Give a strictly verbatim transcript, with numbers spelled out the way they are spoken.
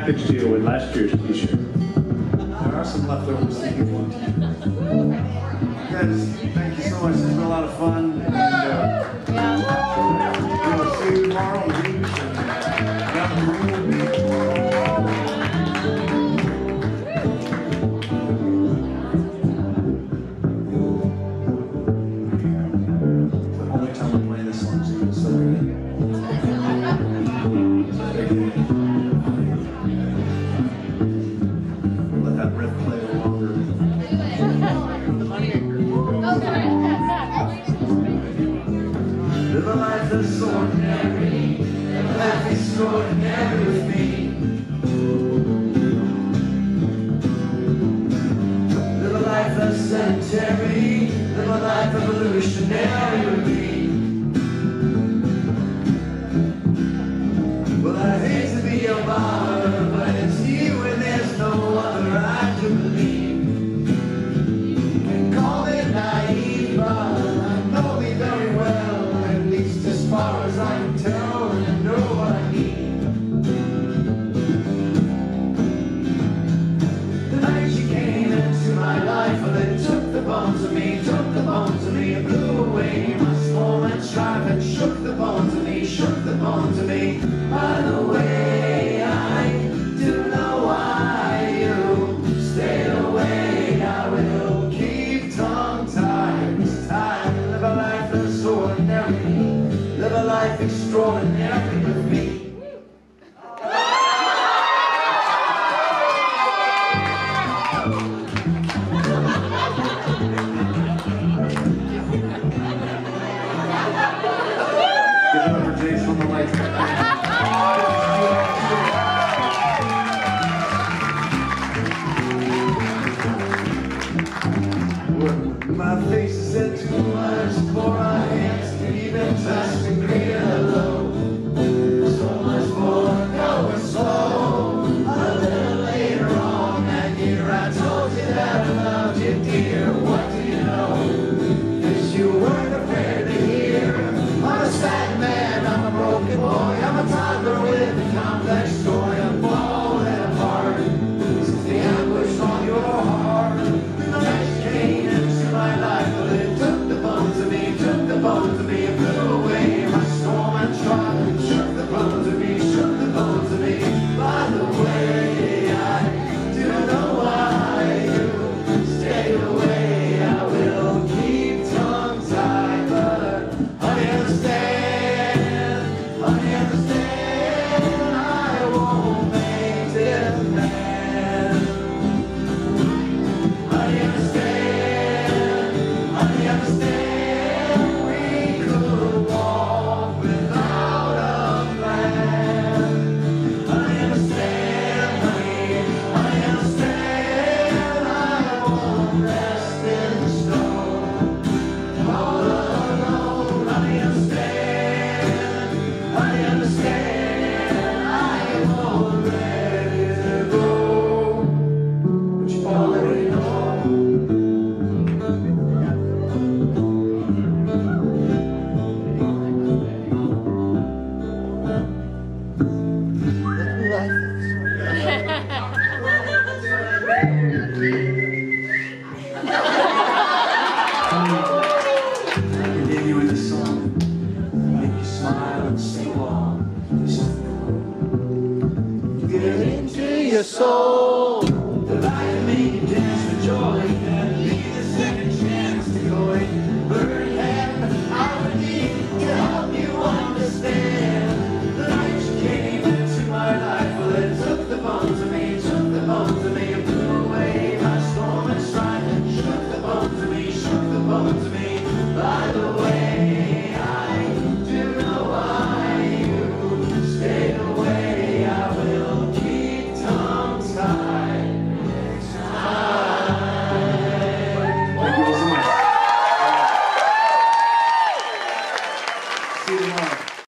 package deal with last year's t-shirt. There are some leftovers if you want. Guys, thank you so much. It's been a lot of fun. And uh, we'll see you tomorrow on the beach and around the room. The only time we're playing this song is even so good. Let that riff play a little longer. Live a life that's ordinary, live a life extraordinary with me. Live a life that's sedentary, live a life revolutionary with me. Well, I hate to be a martyr, but it's you and there's no other I do believe. You can call me naive, but I know me very well. At least as far as I can tell, and I know what I need. The night she came into my life, well, it took the bones of me, took the bones of me, and blew away my soul and strife, and shook the bones of me, shook the bones of me. By the way, I do know why you stayed away. I will keep tongue-tied this time. Live a life that's ordinary, live a life extraordinary with me. Give it up for Jason on the lights. My face is said too much for my hands to even touch the greater hello. So much more going slow. A little later on that year I told you that I loved you, dear. What do you know? Cause you weren't prepared to hear. I'm a sad man, I'm a broken boy, I'm a toddler with a complex story. I'm falling apart since the ambush on your heart. The night came into my life, but it took the bones of me, took the bones of me, and blew away my storm and strife, and shook the bones of me, shook the bones of me. By the way, I do know why you stayed away. I will keep tongue-tied, but I understand, I understand, I won't make demand. I understand, I understand, we could walk without a plan. I understand, honey, I understand, I won't rest in stone. All alone, I understand, I understand, I won't let it go. But you already know. Continue with the song, make you smile and sing along. Just get into your soul.